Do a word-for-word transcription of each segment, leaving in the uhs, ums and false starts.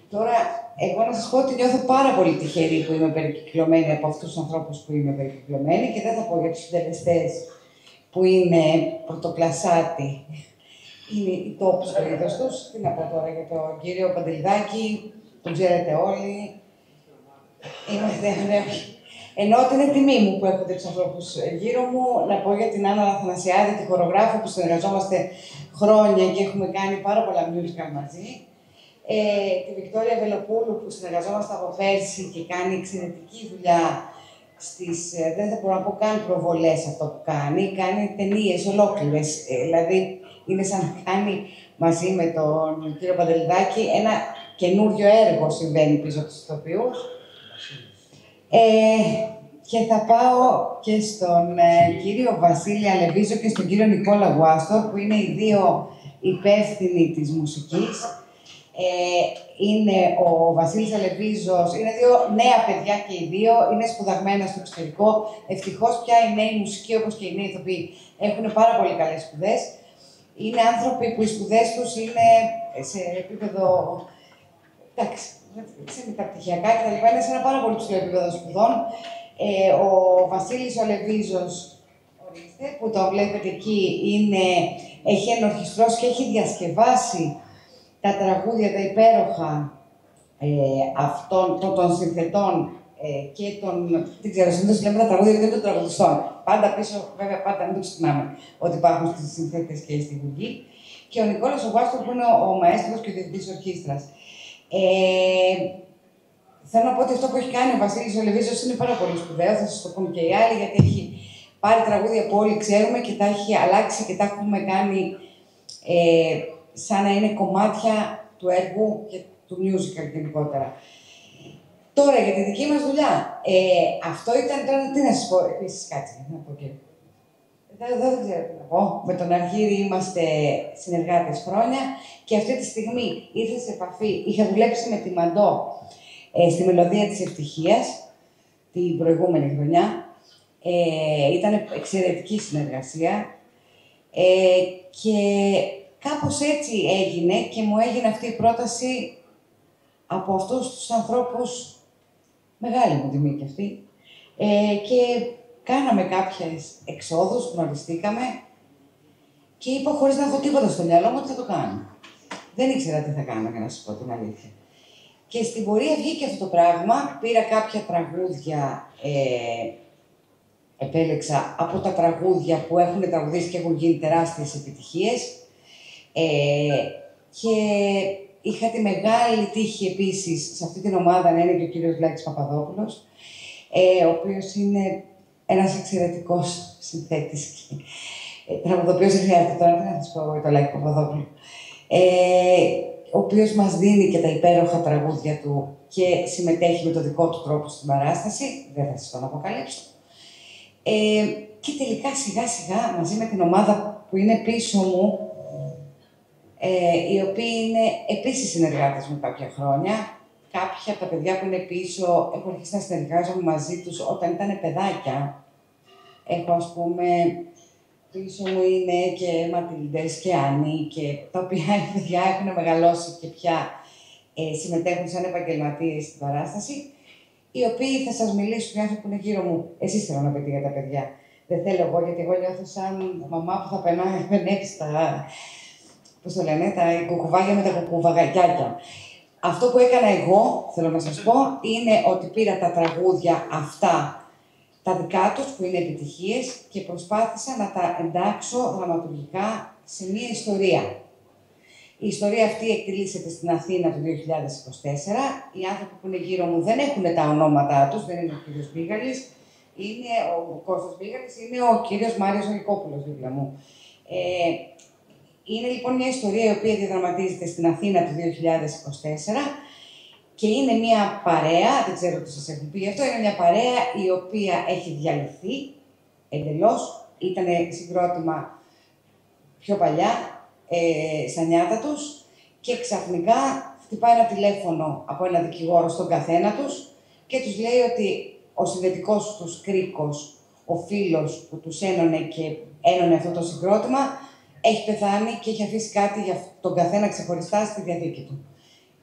Τώρα, εγώ να σας πω ότι νιώθω πάρα πολύ τυχερή που είμαι περικυκλωμένη από αυτούς τους ανθρώπους που είμαι περικυκλωμένη και δεν θα πω για τους συντελεστές που είναι πρωτοκλασσάτη. Είναι η top στο είδος τους. Τι να πω τώρα για τον κύριο Παντελιδάκη, τον ξέρετε όλοι. Είμαστε ωραίοι. Ενώ ότι είναι τιμή μου που έχω τέτοιους ανθρώπους γύρω μου, να πω για την Άννα Αθανασιάδη, τη χορογράφο που συνεργαζόμαστε χρόνια και έχουμε κάνει πάρα πολλά musical μαζί. Ε, τη Βικτόρια Βελοπούλου που συνεργαζόμαστε από πέρσι και κάνει εξαιρετική δουλειά στις, δεν θα μπορώ να πω καν προβολές αυτό που κάνει, κάνει ταινίες ολόκληρες, ε, δηλαδή είναι σαν να κάνει μαζί με τον κύριο Παντελιδάκη ένα καινούριο έργο συμβαίνει πίσω από τους ηθοποιούς. Ε, και θα πάω και στον ε, κύριο Βασίλη Αλεβίζο και στον κύριο Νικόλα Γουάστορ, που είναι οι δύο υπεύθυνοι της μουσικής. Ε, είναι ο Βασίλης Αλεβίζος, είναι δύο νέα παιδιά και οι δύο, είναι σπουδαγμένα στο εξωτερικό. Ευτυχώς πια οι νέοι μουσικοί, όπως και οι νέοι ηθοποιοί, έχουν πάρα πολύ καλές σπουδές. Είναι άνθρωποι που οι σπουδές τους είναι σε επίπεδο, εντάξει, σε μεταπτυχιακά κτλ. Είναι σε ένα πάρα πολύ ψηλό επίπεδο σπουδών. Ε, ο Βασίλης ο Αλεβίζος, ορίστε, που το βλέπετε εκεί, είναι, έχει ενορχιστρώσει και έχει διασκευάσει τα τραγούδια, τα υπέροχα ε, αυτών των, των συνθετών ε, και των. Δεν ξέρω, συνήθως λέμε τα τραγούδια και των τραγουδιστών. Πάντα πίσω, βέβαια, πάντα μην το ξεχνάμε ότι υπάρχουν στις συνθέτες και στη Βουλή. Και ο Νικόλας ο Γουάστορ, που είναι ο, ο μαέστρος και ο διευθυντής ορχήστρας. Ε, θέλω να πω ότι αυτό που έχει κάνει ο Βασίλης ο Λεβίζος είναι πάρα πολύ σπουδαίο, θα σας το πούν και οι άλλοι, γιατί έχει πάρει τραγούδια που όλοι ξέρουμε και τα έχει αλλάξει και τα έχουμε κάνει ε, σαν να είναι κομμάτια του έργου και του musical γενικότερα. Τώρα, για τη δική μας δουλειά. Ε, αυτό ήταν, τώρα, τι να σας πω, επίσης, κάτσε, να πω και... Εδώ δεν ξέρω τι να πω. Με τον Αργύρη είμαστε συνεργάτες χρόνια και αυτή τη στιγμή ήρθε σε επαφή, είχα δουλέψει με τη Μαντώ ε, στη Μελωδία της Ευτυχίας την προηγούμενη χρονιά. Ε, ήταν εξαιρετική συνεργασία ε, και κάπως έτσι έγινε και μου έγινε αυτή η πρόταση από αυτούς τους ανθρώπους, μεγάλη μου τιμή κι αυτή, ε, και κάναμε κάποιες εξόδους, γνωριστήκαμε και είπα χωρίς να έχω τίποτα στο μυαλό μου ότι θα το κάνω. Δεν ήξερα τι θα κάνω, για να σας πω την αλήθεια. Και στην πορεία βγήκε αυτό το πράγμα, πήρα κάποια τραγούδια, ε, επέλεξα από τα τραγούδια που έχουν τραγουδήσει και έχουν γίνει τεράστιες επιτυχίες. Ε, και είχα τη μεγάλη τύχη επίσης σε αυτή την ομάδα να είναι και ο κύριος Λάκης Παπαδόπουλος, ε, ο οποίος είναι ένας εξαιρετικός συνθέτης και ε, τραγουδοποιός, δεν χρειάζεται τώρα να σας πω εγώ το Λάκη Παπαδόπουλο, ε, ο οποίος μας δίνει και τα υπέροχα τραγούδια του και συμμετέχει με το δικό του τρόπο στην παράσταση, δεν θα σας τον αποκαλύψω. Ε, και τελικά σιγά σιγά μαζί με την ομάδα που είναι πίσω μου, ε, οι οποίοι είναι επίσης συνεργάτες μου κάποια χρόνια, κάποια από τα παιδιά που είναι πίσω έχω αρχίσει να συνεργάζομαι μαζί τους όταν ήταν παιδάκια. Έχω, ας πούμε, πίσω μου είναι και Ματιλντές και Άννη, και τα οποία οι παιδιά έχουν μεγαλώσει και πια ε, συμμετέχουν σαν επαγγελματίες στην παράσταση, οι οποίοι θα σας μιλήσουν, οι άνθρωποι που είναι γύρω μου. Εσείς θέλω να πείτε για τα παιδιά. Δεν θέλω εγώ, γιατί εγώ νιώθω σαν μαμά που θα περνάει, πενέψει τα, πώς το λένε, τα κουκουβάγια με τα κουκουβαγακιάκια. Αυτό που έκανα εγώ, θέλω να σας πω, είναι ότι πήρα τα τραγούδια αυτά, τα δικά τους, που είναι επιτυχίες, και προσπάθησα να τα εντάξω δραματουργικά σε μία ιστορία. Η ιστορία αυτή εκτελήσεται στην Αθήνα το δύο χιλιάδες είκοσι τέσσερα. Οι άνθρωποι που είναι γύρω μου δεν έχουν τα ονόματά τους, δεν είναι ο κύριος Μπίγαλης, είναι ο Κώστας Μπίγαλης, είναι ο κύριος Μάριος Αγικόπουλος δίπλα μου. Ε, είναι λοιπόν μια ιστορία η οποία διαδραματίζεται στην Αθήνα του δύο χιλιάδες είκοσι τέσσερα και είναι μια παρέα, δεν ξέρω τι σας έχουν πει γι' αυτό, είναι μια παρέα η οποία έχει διαλυθεί εντελώς, ήταν συγκρότημα πιο παλιά, ε, στα νιάτα τους, και ξαφνικά χτυπάει ένα τηλέφωνο από ένα δικηγόρο στον καθένα τους και τους λέει ότι ο συνδετικός τους κρίκος, ο φίλος που τους ένωνε και ένωνε αυτό το συγκρότημα, έχει πεθάνει και έχει αφήσει κάτι για τον καθένα ξεχωριστά στη διαδίκη του.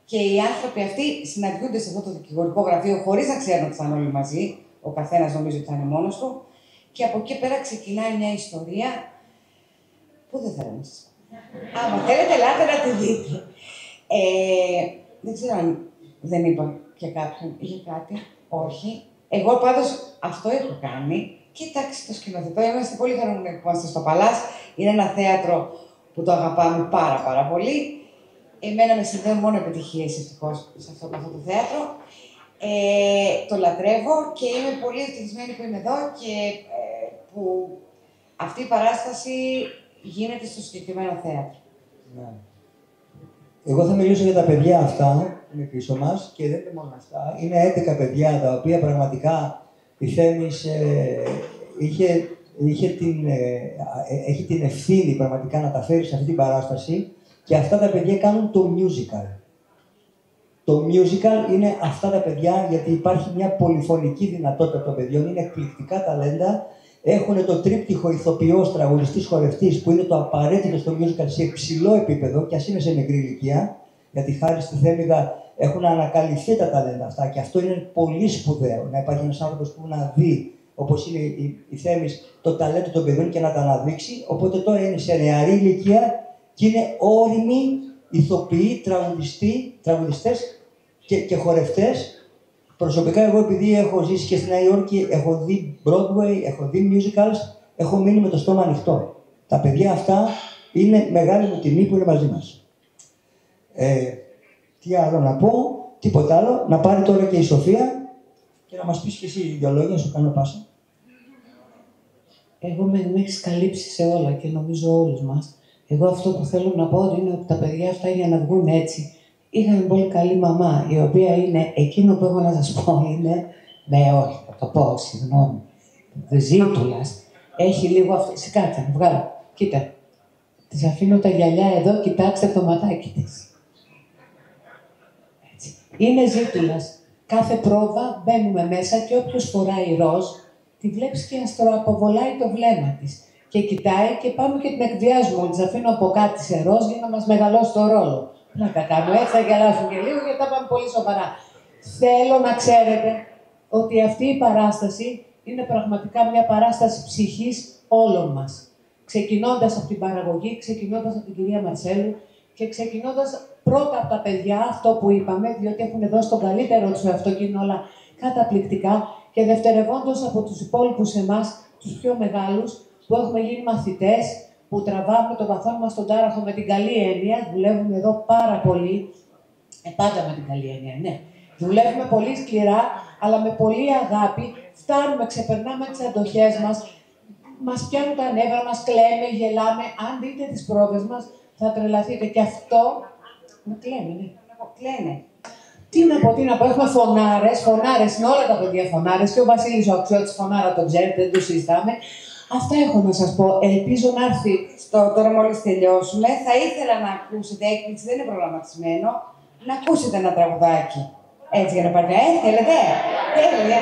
Και οι άνθρωποι αυτοί συναντιούνται σε αυτό το δικηγορικό γραφείο χωρίς να ξέρουν ότι θα είναι όλοι μαζί. Ο καθένας νομίζει ότι θα είναι μόνος του. Και από εκεί πέρα ξεκινάει μια ιστορία που δεν θέλω να σας πω. Άμα θέλετε, ελάτε να τη δείτε. Ε, δεν ξέρω αν δεν είπα και κάποιον για κάτι. Όχι. Εγώ πάντως αυτό έχω κάνει. Κοιτάξτε το σκηνοθετώ. Είμαστε πολύ χαρούμενοι που είμαστε στο Παλάς. Είναι ένα θέατρο που το αγαπάμε πάρα πάρα πολύ. Εμένα με συνδέουν μόνο επιτυχίες, ευτυχώς, σε αυτό, αυτό το θέατρο. Ε, το λατρεύω και είμαι πολύ ευτυχισμένη που είμαι εδώ και ε, που αυτή η παράσταση γίνεται στο συγκεκριμένο θέατρο. Ναι. Εγώ θα μιλήσω για τα παιδιά αυτά που είναι πίσω μας και δεν είναι μόνο αυτά. Είναι έντεκα παιδιά τα οποία πραγματικά η Θέμης ε, είχε, είχε την, ε, έχει την ευθύνη πραγματικά να τα φέρει σε αυτή την παράσταση και αυτά τα παιδιά κάνουν το musical. Το musical είναι αυτά τα παιδιά γιατί υπάρχει μια πολυφωνική δυνατότητα των παιδιών, είναι εκπληκτικά ταλέντα. Έχουν το τρίπτυχο ηθοποιός, τραγουδιστής, χορευτής που είναι το απαραίτητο στο musical σε υψηλό επίπεδο και ας είναι σε μικρή ηλικία, γιατί χάρη στη Θέμηδα έχουν ανακαλυφθεί τα ταλέντα αυτά και αυτό είναι πολύ σπουδαίο. Να υπάρχει ένας άνθρωπος που να δει, όπως είναι η, η Θέμης, το ταλέντο των παιδιών και να τα αναδείξει. Οπότε τώρα είναι σε νεαρή ηλικία και είναι όριμοι ηθοποιοί, τραγουδιστοί, τραγουδιστές και, και χορευτές. Προσωπικά εγώ επειδή έχω ζήσει και στη Νέα Υόρκη, έχω δει Broadway, έχω δει musicals, έχω μείνει με το στόμα ανοιχτό. Τα παιδιά αυτά είναι μεγάλη μου τιμή που είναι μαζί μας. Ε, τι άλλο να πω, τίποτα άλλο. Να πάρει τώρα και η Σοφία και να μας πεις και εσύ δύο λόγια, σου κάνω πάσα. Εγώ με, με έχεις καλύψει σε όλα και νομίζω όλους μας. Εγώ αυτό που θέλω να πω είναι ότι τα παιδιά αυτά για να βγουν έτσι είχαν πολύ καλή μαμά, η οποία είναι, εκείνο που έχω να σας πω είναι, ναι όχι, θα το πω, συγγνώμη, Ζήτουλας, έχει λίγο αυτό, σε κάτσε, βγάλω, κοίτα, της αφήνω τα γυαλιά εδώ, κοιτάξτε το ματάκι της. Έτσι. Είναι Ζήτουλας. Κάθε πρόβα μπαίνουμε μέσα και όποιος φοράει ροζ, τη βλέπεις και αστροαποβολάει το βλέμμα της. Και κοιτάει και πάμε και την εκβιάζουμε. Ότι της αφήνω από κάτι σε ροζ για να μας μεγαλώσει το ρόλο. Να τα κάνω έτσι, θα γελάσουν και λίγο γιατί τα πάμε πολύ σοβαρά. Θέλω να ξέρετε ότι αυτή η παράσταση είναι πραγματικά μια παράσταση ψυχής όλων μας. Ξεκινώντας από την παραγωγή, ξεκινώντας από την κυρία Μαρσέλου και ξεκινώντας πρώτα από τα παιδιά, αυτό που είπαμε, διότι έχουν δώσει τον καλύτερο τους εαυτό και είναι όλα καταπληκτικά, και δευτερευόντως από τους υπόλοιπους εμάς, τους πιο μεγάλους, που έχουμε γίνει μαθητές, που τραβάμε τον βαθόν μας στον τάραχο με την καλή έννοια, δουλεύουμε εδώ πάρα πολύ, ε, πάντα με την καλή έννοια, ναι. Δουλεύουμε πολύ σκληρά, αλλά με πολύ αγάπη, φτάνουμε, ξεπερνάμε τις αντοχές μας, μας πιάνουν τα νεύρα μας, κλαίμε, γελάμε. Αν δείτε τις πρόβες μας, θα τρελαθείτε. Και αυτό, με κλαίμε, ναι. Κλαίνε. Τι να πω, τι να πω, έχουμε φωνάρες, φωνάρες, είναι όλα τα παιδιά φωνάρες και ο Βασίλης ο Αξιώτης φωνάρα τον ξέρετε, δεν το συζητάμε. Αυτά έχω να σας πω. Ελπίζω να έρθει. Στο, τώρα μόλις τελειώσουμε, θα ήθελα να ακούσετε, έκπληξη δεν είναι προγραμματισμένο, να ακούσετε ένα τραγουδάκι. Έτσι για να πάρετε. Ε, θέλετε. Τέλεια.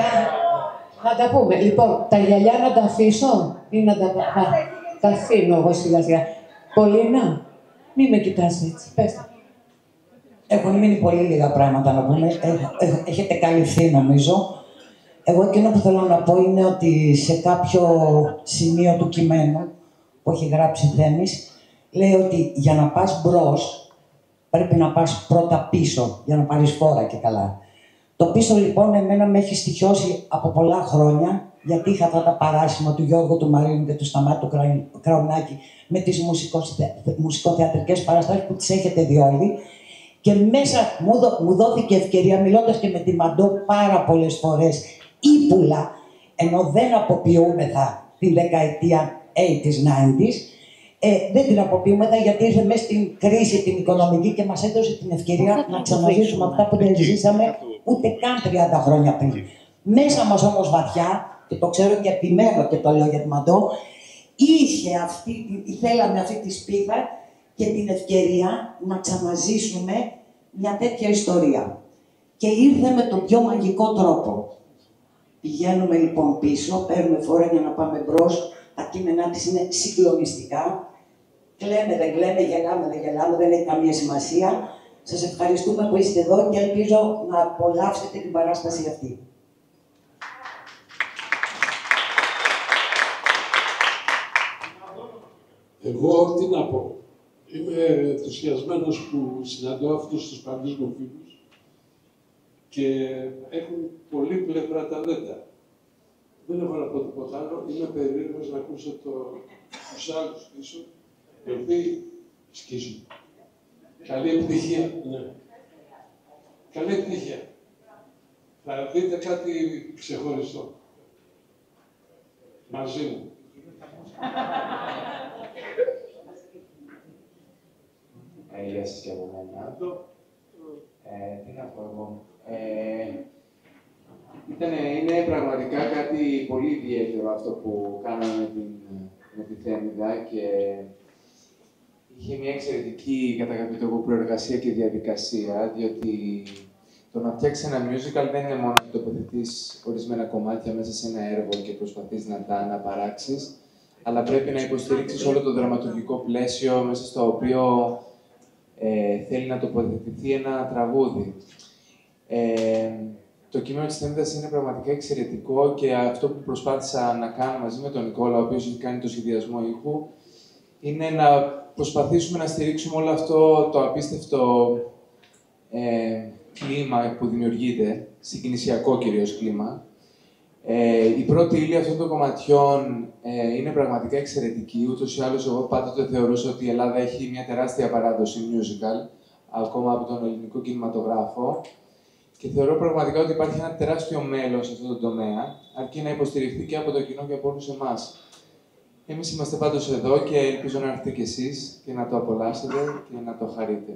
Να τα πούμε. Λοιπόν, τα γυαλιά να τα αφήσω ή να τα... Α, τα αφήνω εγώ σιγά σιγά. Πολίνα, μη με κοιτάς έτσι. Πες τα. Έχουν μείνει πολύ λίγα πράγματα να πούμε. Έχετε καλυφθεί νομίζω. Εγώ εκείνο που θέλω να πω είναι ότι σε κάποιο σημείο του κειμένου που έχει γράψει Θέμης, λέει ότι για να πας μπρος πρέπει να πας πρώτα πίσω για να πάρεις φόρα και καλά. Το πίσω λοιπόν εμένα με έχει στοιχειώσει από πολλά χρόνια, γιατί είχα αυτά τα παράσημα του Γιώργου του Μαρίνου και του Σταμάτη του Κραουνάκη με τις μουσικοθεατρικές παραστάσεις που τις έχετε δει όλοι. Και μέσα μου, δο, μου δόθηκε ευκαιρία, μιλώντας και με τη Μαντώ πάρα πολλές φορές, ύπουλα, ενώ δεν αποποιούμεθα την δεκαετία ογδόντα, ενενήντα, ε, δεν την αποποιούμεθα γιατί ήρθε μέσα στην κρίση την οικονομική και μας έδωσε την ευκαιρία να ξαναζήσουμε αυτά που δεν ζήσαμε ούτε καν τριάντα χρόνια πριν. Μέσα μας όμως βαθιά, και το ξέρω και επιμένω και το λέω για τη Μαντώ, είχε αυτή, θέλαμε αυτή τη σπίθα και την ευκαιρία να ξαναζήσουμε μια τέτοια ιστορία. Και ήρθε με τον πιο μαγικό τρόπο. Πηγαίνουμε λοιπόν πίσω, παίρνουμε φόρα για να πάμε μπρος, τα κείμενά της είναι συγκλονιστικά. Κλαίμε, δεν κλαίμε, γελάμε, δεν γελάμε, δεν έχει καμία σημασία. Σας ευχαριστούμε που είστε εδώ και ελπίζω να απολαύσετε την παράσταση αυτή. Εγώ τι να πω. Είμαι ενθουσιασμένος που συναντώ αυτούς τους παγκόσμιους φίλους και έχουν πολύ πλευρά ταλέντα. Δεν έχω να πω τίποτα άλλο. Είμαι περίεργος να ακούσω το, τους άλλους πίσω, οι οποίοι σκίζουν. Καλή επιτυχία. Ναι. Καλή επιτυχία. Θα δείτε κάτι ξεχωριστό. Μαζί μου. Ε, γεια σας και από μένα. Ε, τι να πω εγώ. Ε, ήτανε, είναι πραγματικά κάτι πολύ ιδιαίτερο αυτό που κάναμε με, την, με τη Θέμηδα και είχε μια εξαιρετική, κατά κάποιο τρόπο, προεργασία και διαδικασία, διότι το να φτιάξεις ένα musical δεν είναι μόνο να τοποθετείς ορισμένα κομμάτια μέσα σε ένα έργο και προσπαθείς να τα αναπαράξεις, αλλά πρέπει να υποστηρίξεις όλο το δραματουργικό πλαίσιο μέσα στο οποίο ε, θέλει να τοποθετηθεί ένα τραγούδι. Ε, το κείμενο της Θέμηδας είναι πραγματικά εξαιρετικό και αυτό που προσπάθησα να κάνω μαζί με τον Νικόλα, ο οποίος έχει κάνει το σχεδιασμό ήχου, είναι να προσπαθήσουμε να στηρίξουμε όλο αυτό το απίστευτο ε, κλίμα που δημιουργείται, συγκινησιακό κυρίως κλίμα. Ε, η πρώτη ύλη αυτών των κομματιών ε, είναι πραγματικά εξαιρετική. Ούτως ή άλλως, εγώ πάντοτε θεωρούσα ότι η Ελλάδα έχει μια τεράστια παράδοση musical, ακόμα από τον ελληνικό κινηματογράφο. Και θεωρώ πραγματικά ότι υπάρχει ένα τεράστιο μέλλον σε αυτό το τομέα, αρκεί να υποστηριχθεί και από το κοινό και από όλους εμάς. Εμείς είμαστε πάντως εδώ και ελπίζω να έρθετε κι εσείς και να το απολαύσετε και να το χαρείτε.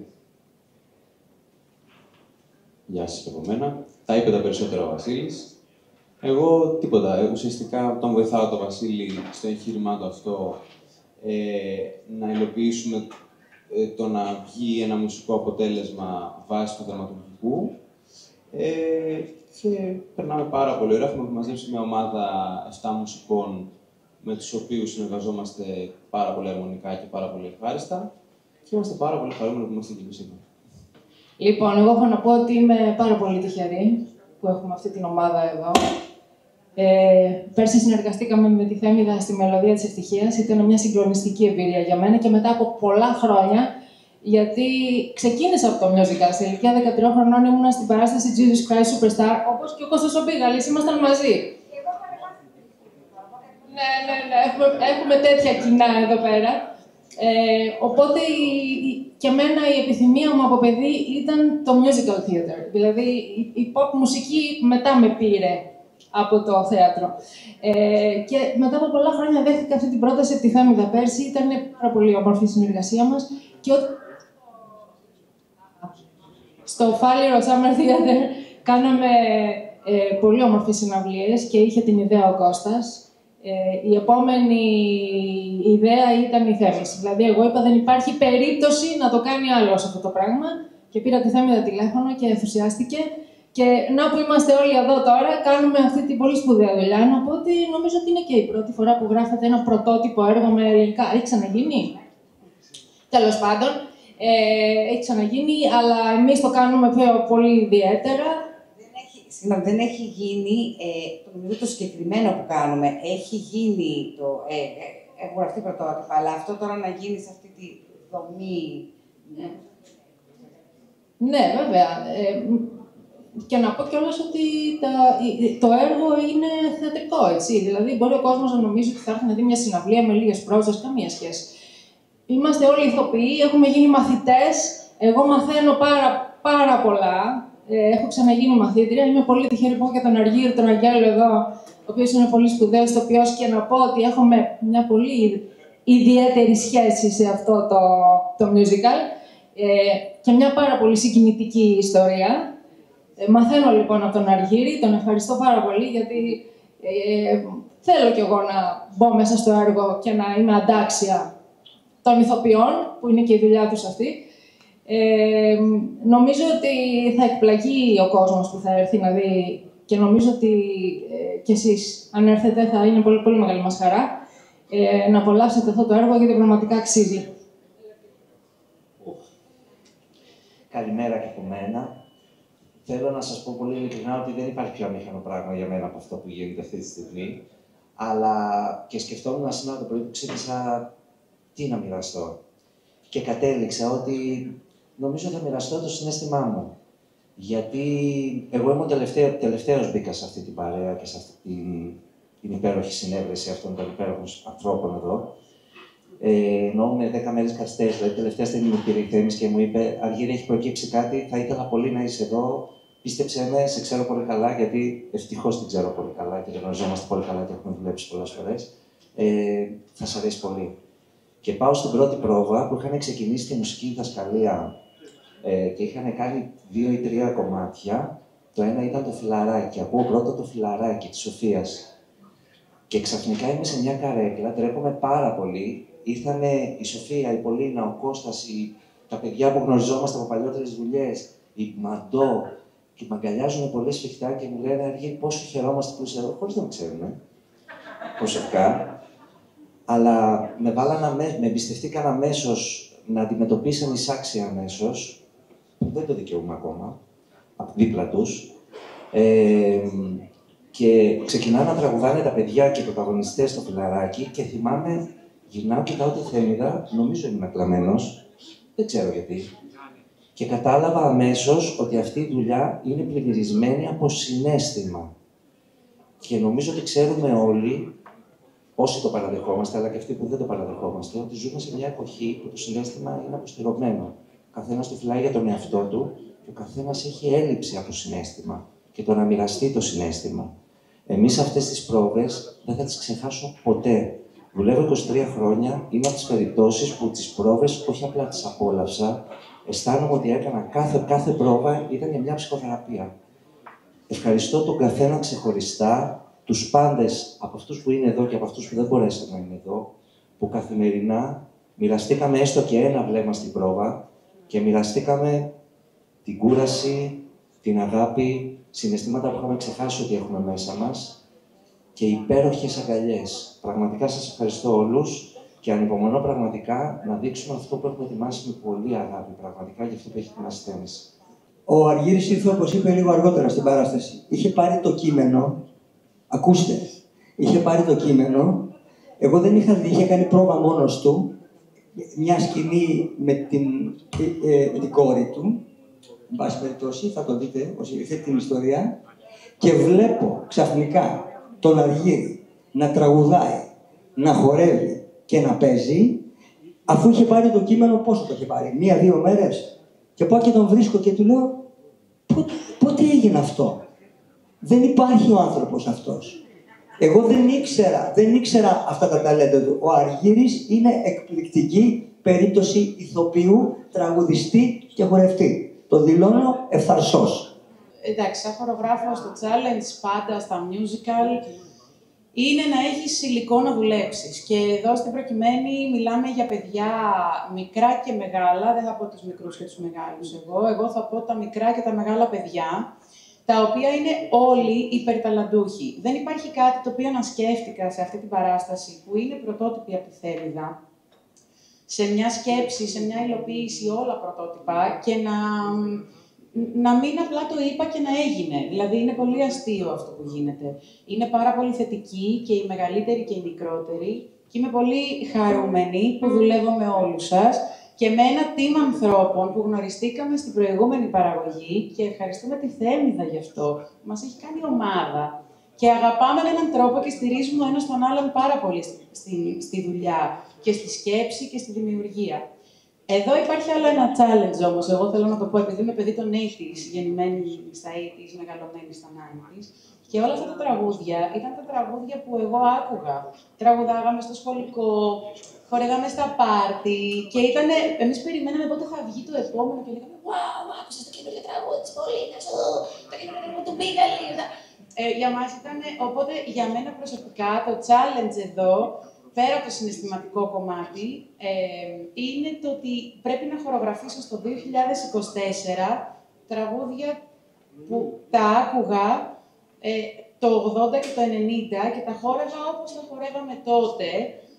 Γεια σας και από μένα. Τα είπε τα περισσότερα ο Βασίλης. Εγώ τίποτα. Ουσιαστικά τον βοηθάω τον Βασίλη στο εγχείρημά του αυτό ε, να υλοποιήσουμε ε, το να βγει ένα μουσικό αποτέλεσμα βάσει του δραματουργικού. Ε, και περνάμε πάρα πολύ ωραία. Έχουμε μαζέψει μια ομάδα επτά μουσικών με τους οποίους συνεργαζόμαστε πάρα πολύ αρμονικά και πάρα πολύ ευχάριστα και είμαστε πάρα πολύ χαρούμενοι που είμαστε εκεί σήμερα. Λοιπόν, εγώ έχω να πω ότι είμαι πάρα πολύ τυχερή που έχουμε αυτή την ομάδα εδώ. Ε, πέρσι συνεργαστήκαμε με τη Θέμηδα στη Μελωδία της Ευτυχίας. Ήταν μια συγκλονιστική εμπειρία για μένα και μετά από πολλά χρόνια, γιατί ξεκίνησα από το musical. Σε ηλικία δεκατρία χρονών ήμουνα στην παράσταση Jesus Christ Superstar, όπως και ο Κώστας ο Μπίγαλης, ήμασταν μαζί. Ναι, ναι, ναι, έχουμε, έχουμε τέτοια κοινά εδώ πέρα. Ε, οπότε η, η, και εμένα η επιθυμία μου από παιδί ήταν το musical theater. Δηλαδή η, η pop μουσική μετά με πήρε από το θέατρο. Ε, και μετά από πολλά χρόνια δέχτηκα αυτή την πρόταση από τη Θέμηδα πέρσι. Ήταν πάρα πολύ όμορφη η συνεργασία μας. Και ό, στο Φάληρο Summer Theater κάναμε ε, πολύ όμορφες συναυλίες και είχε την ιδέα ο Κώστας. Ε, η επόμενη ιδέα ήταν η Θέμης. Δηλαδή, εγώ είπα δεν υπάρχει περίπτωση να το κάνει άλλος αυτό το πράγμα και πήρα τη Θέμηδα τηλέφωνο και ενθουσιάστηκε. Και να που είμαστε όλοι εδώ τώρα, κάνουμε αυτή την πολύ σπουδαία δουλειά. Να πω ότι νομίζω ότι είναι και η πρώτη φορά που γράφεται ένα πρωτότυπο έργο με ελληνικά. Έχει ξαναγίνει. Τέλος πάντων, ε, έχει ξαναγίνει, αλλά εμείς το κάνουμε πιο πολύ ιδιαίτερα. Συγγνώμη, δεν έχει γίνει, ε, το, το συγκεκριμένο που κάνουμε, έχει γίνει το, ε, ε, έχουν γραφτεί πρωτότυπα, αλλά αυτό τώρα να γίνει σε αυτή τη δομή... Ναι, ναι βέβαια. Ε, και να πω κιόλας ότι τα, το έργο είναι θεατρικό, έτσι. Δηλαδή, μπορεί ο κόσμος να νομίζει ότι θα έρθει να δει μια συναυλία με λίγες πρόζες, καμία σχέση. Είμαστε όλοι ηθοποιοί, έχουμε γίνει μαθητές, εγώ μαθαίνω πάρα, πάρα πολλά. Έχω ξαναγίνει μαθήτρια. Είμαι πολύ τυχερή που έχω και τον Αργύρο, τον Αγγέλο εδώ, ο οποίος είναι πολύ σπουδαίος ηθοποιός και να πω ότι έχουμε μια πολύ ιδιαίτερη σχέση σε αυτό το, το musical ε, και μια πάρα πολύ συγκινητική ιστορία. Ε, μαθαίνω λοιπόν από τον Αργύρη, τον ευχαριστώ πάρα πολύ γιατί ε, θέλω κι εγώ να μπω μέσα στο έργο και να είμαι αντάξια των ηθοποιών, που είναι και η δουλειά τους αυτή. Ε, νομίζω ότι θα εκπλαγεί ο κόσμος που θα έρθει να δει και νομίζω ότι ε, κι εσείς, αν έρθετε, θα είναι πολύ, πολύ μεγάλη μας χαρά ε, να απολαύσετε αυτό το έργο γιατί πραγματικά αξίζει. καλημέρα και από μένα. Θέλω να σας πω πολύ ειλικρινά ότι δεν υπάρχει πιο αμήχανο πράγμα για μένα από αυτό που γίνεται αυτή τη στιγμή. Αλλά και σκεφτόμουν σήμερα το πρωί που ξύπνησα τι να μοιραστώ. Και κατέληξα ότι νομίζω θα μοιραστώ το συναίσθημά μου. Γιατί εγώ ήμουν τελευταίο, τελευταίος μπήκα σε αυτή την παρέα και σε αυτή την, την υπέροχη συνέβρεση αυτών των υπέροχων ανθρώπων εδώ. Ε, ενώ με δέκα μέρες καθυστέρηση, δηλαδή τελευταία στιγμή μου πήρε η Θέμης και μου είπε «Αργύρη, έχει προκύψει κάτι, θα ήθελα πολύ να είσαι εδώ. Πίστεψέ με, σε ξέρω πολύ καλά, γιατί ευτυχώς την ξέρω πολύ καλά και γνωριζόμαστε πολύ καλά και έχουμε δουλέψει πολλές φορές. Ε, θα σ' αρέσει πολύ». Και πάω στην πρώτη πρόβα που είχαν ξεκινήσει τη μουσική διδασκαλία ε, και είχαν κάνει δύο ή τρία κομμάτια. Το ένα ήταν το Φιλαράκι. Ακούω πρώτα το Φιλαράκι της Σοφίας. Και ξαφνικά είμαι σε μια καρέκλα, τρέπομαι πάρα πολύ. Ήρθανε η Σοφία, η Πολίνα, ο Κώστας, η... τα παιδιά που γνωριζόμαστε από παλιότερες δουλειές, η Μαντώ, και με αγκαλιάζουν πολύ σφιχτά και μου λένε «Αργύρη, πόσο χαιρόμαστε που είσαι εδώ», χωρίς να με ξέρουν, προσευχά. Αλλά με, βάλαν, με εμπιστευτήκαν αμέσως να αντιμετωπίσαν εισάξια αμέσως, που δεν το δικαιούμαι ακόμα, από δίπλα τους. Ε, και ξεκινάνε να τραγουδάνε τα παιδιά και οι πρωταγωνιστές στο Φιλαράκι και θυμάμαι, γυρνάω, κοιτάω τη Θέμηδα, νομίζω ήμουν κλαμμένος, δεν ξέρω γιατί. Και κατάλαβα αμέσως ότι αυτή η δουλειά είναι πλημμυρισμένη από συναίσθημα. Και νομίζω ότι ξέρουμε όλοι, όσοι το παραδεχόμαστε, αλλά και αυτοί που δεν το παραδεχόμαστε, ότι ζούμε σε μια εποχή που το συναίσθημα είναι αποστηρωμένο. Ο καθένας το φυλάει για τον εαυτό του και ο καθένας έχει έλλειψη από συναίσθημα και το να μοιραστεί το συναίσθημα. Εμείς αυτές τις πρόβες δεν θα τις ξεχάσω ποτέ. Δουλεύω είκοσι τρία χρόνια, είμαι από τις περιπτώσεις που τις πρόβες όχι απλά τις απόλαυσα, αισθάνομαι ότι έκανα κάθε, κάθε πρόβα ήταν για μια ψυχοθεραπεία. Ευχαριστώ τον καθένα ξεχωριστά, τους πάντες από αυτούς που είναι εδώ και από αυτούς που δεν μπορέσαν να είναι εδώ, που καθημερινά μοιραστήκαμε έστω και ένα βλέμμα στην πρόβα και μοιραστήκαμε την κούραση, την αγάπη, συναισθήματα που είχαμε ξεχάσει ότι έχουμε μέσα μας και υπέροχες αγκαλιές. Πραγματικά σας ευχαριστώ όλους και ανυπομονώ πραγματικά να δείξουμε αυτό που έχουμε ετοιμάσει με πολύ αγάπη, πραγματικά για αυτό που έχει ετοιμάσει η Θέμης. Ο Αργύρης ήρθε, όπως είπε, λίγο αργότερα στην παράσταση. Είχε πάρει το κείμενο, ακούστε, είχε πάρει το κείμενο, εγώ δεν είχα δει, είχε κάνει πρόβα μόνος του, μια σκηνή με την, ε, με την κόρη του, εν πάση περιπτώσει, θα το δείτε όσοι ήρθε την ιστορία, και βλέπω ξαφνικά τον Αργύρη να τραγουδάει, να χορεύει και να παίζει, αφού είχε πάρει το κείμενο, πόσο το είχε πάρει, μία-δύο μέρες. Και πάω και τον βρίσκω και του λέω, πότε, πότε έγινε αυτό. Δεν υπάρχει ο άνθρωπος αυτός. Εγώ δεν ήξερα, δεν ήξερα αυτά τα ταλέντα του. Ο Αργύρης είναι εκπληκτική περίπτωση ηθοποιού, τραγουδιστή και χορευτή. Το δηλώνω ευθαρσώς. Εντάξει, σαν χορογράφος στο challenge, πάντα στα musical, είναι να έχεις υλικό να δουλέψεις. Και εδώ στην προκειμένη μιλάμε για παιδιά μικρά και μεγάλα, δεν θα πω τους μικρούς και τους μεγάλους εγώ, εγώ θα πω τα μικρά και τα μεγάλα παιδιά, τα οποία είναι όλοι υπερταλαντούχοι. Δεν υπάρχει κάτι το οποίο να σκέφτηκα σε αυτή την παράσταση, που είναι πρωτότυπη από τη Θέμηδα, σε μια σκέψη, σε μια υλοποίηση, όλα πρωτότυπα, και να, να μην απλά το είπα και να έγινε. Δηλαδή, είναι πολύ αστείο αυτό που γίνεται. Είναι πάρα πολύ θετική και οι μεγαλύτεροι και οι μικρότεροι, και είμαι πολύ χαρούμενη που δουλεύω με όλους σας και με ένα team ανθρώπων που γνωριστήκαμε στην προηγούμενη παραγωγή, και ευχαριστούμε τη Θέμηδα γι' αυτό, που μας έχει κάνει ομάδα. Και αγαπάμε με έναν τρόπο και στηρίζουμε ο ένας τον άλλον πάρα πολύ στη, στη, στη δουλειά και στη σκέψη και στη δημιουργία. Εδώ υπάρχει άλλο ένα challenge όμως, εγώ θέλω να το πω, επειδή είμαι παιδί των ογδόντα, γεννημένη στα ογδόντα, μεγαλωμένη στα ενενήντα, και όλα αυτά τα τραγούδια ήταν τα τραγούδια που εγώ άκουγα. Τραγουδάγαμε στο σχολικό, χορεύαμε στα πάρτι, και ήταν, εμείς περιμέναμε πότε θα βγει το επόμενο και λέγαμε «Wow, άκουσες το καινούργιο τραγούδι της Πολίνας, το καινούργιο τραγούδι του Μπίγαλη». Ε, για μας ήταν, οπότε για μένα προσωπικά το challenge εδώ, πέρα από το συναισθηματικό κομμάτι, ε, είναι το ότι πρέπει να χορογραφήσω στο δύο χιλιάδες είκοσι τέσσερα τραγούδια που τα άκουγα ε, το ογδόντα και το ενενήντα και τα χόρευα όπως τα χορεύαμε τότε,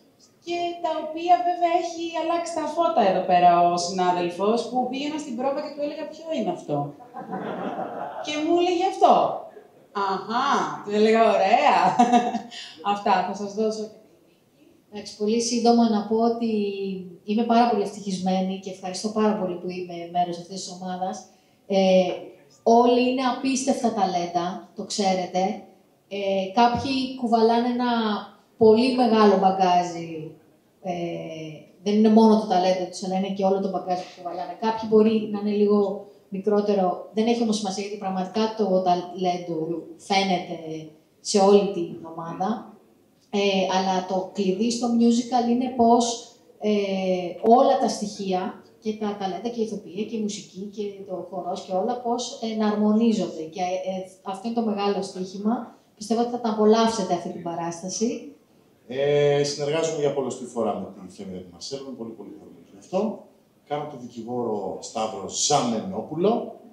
και τα οποία βέβαια έχει αλλάξει τα φώτα εδώ πέρα ο συνάδελφος, που πήγαινα στην πρόβα και του έλεγα ποιο είναι αυτό. Και μου έλεγε αυτό. Αχα, του έλεγα ωραία. Αυτά, θα σας δώσω. Εντάξει, πολύ σύντομα να πω ότι είμαι πάρα πολύ ευτυχισμένη και ευχαριστώ πάρα πολύ που είμαι μέρος αυτής της ομάδας. Ε, όλοι είναι απίστευτα ταλέντα, το ξέρετε. Ε, κάποιοι κουβαλάνε ένα πολύ μεγάλο μπαγκάζι. Ε, δεν είναι μόνο το ταλέντο τους, αλλά είναι και όλο το μπαγκάζι που κουβαλάνε. Κάποιοι μπορεί να είναι λίγο μικρότερο, δεν έχει όμως σημασία, γιατί πραγματικά το ταλέντο φαίνεται σε όλη την ομάδα. Ε, αλλά το κλειδί στο musical είναι πως ε, όλα τα στοιχεία και τα ταλέντα και η ηθοποιία και η μουσική και το χορός και όλα πως εναρμονίζονται. Και ε, αυτό είναι το μεγάλο στοίχημα. Πιστεύω ότι θα τα απολαύσετε αυτή την παράσταση. Ε, συνεργάζομαι για πολλωστή φορά με τη Φέμιδα τη Μασέλου, είμαι πολύ πολύ χαρούμενος γι' αυτό. Κάνω τον δικηγόρο Σταύρο Ζαμενόπουλο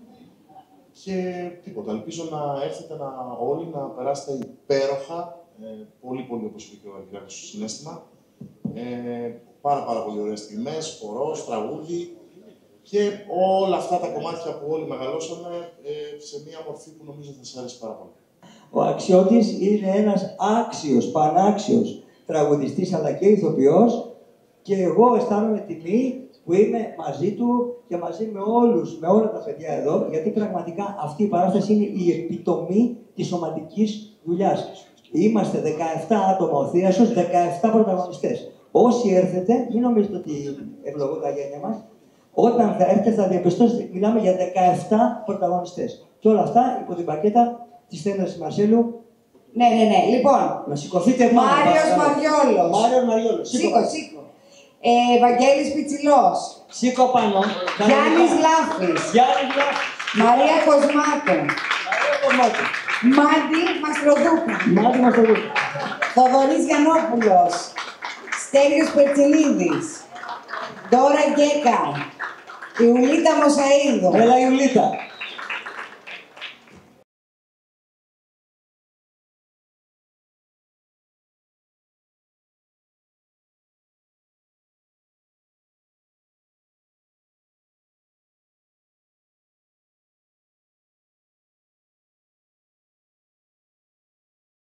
και τίποτα. Ελπίζω να έρθετε να, όλοι να περάσετε υπέροχα. Ε, πολύ πολύ, όπως είπε και ο Αργυράκος, στο συναίσθημα. Ε, πάρα πάρα πολύ ωραίες στιγμές, χορός, τραγούδι και όλα αυτά τα κομμάτια που όλοι μεγαλώσαμε ε, σε μια μορφή που νομίζω θα σας αρέσει πάρα πολύ. Ο Αξιώτης είναι ένας άξιος, πανάξιος τραγουδιστής αλλά και ηθοποιός και εγώ αισθάνομαι τιμή που είμαι μαζί του και μαζί με όλους, με όλα τα παιδιά εδώ, γιατί πραγματικά αυτή η παράσταση είναι η επιτομή της σωματικής δουλειάς. Είμαστε δεκαεπτά άτομα ο Θίασος, δεκαεπτά πρωταγωνιστές. Όσοι έρθετε, μην νομίζετε ότι ευλογώ τα γένια μας. Όταν θα έρθετε θα διαπιστώσετε, μιλάμε για δεκαεπτά πρωταγωνιστές. Και όλα αυτά υπό την πακέτα της Φέμιδας Μαρσέλου. Ναι, ναι, ναι. Λοιπόν, να σηκωθείτε πάνω. Μάριος Μαριόλος. Μάριος Μαριόλος. Σήκω, σήκω. Ε, Βαγγέλης Πιτσιλός. Σήκω πάνω. Γιάννης Λάφης. Γιάννης Λάφης. Μαρία Κοσμάτου. Μαρία Κοσμάτου. Μάντι Μαστροδούκα. Μάντι Μαστροδούκα. Θοδωρής Γιαννόπουλος. Στέλιος Περτσινίδης. Ντόρα Γκέκα. Ιουλίτα Μοσαΐδου. Έλα Ιουλίτα.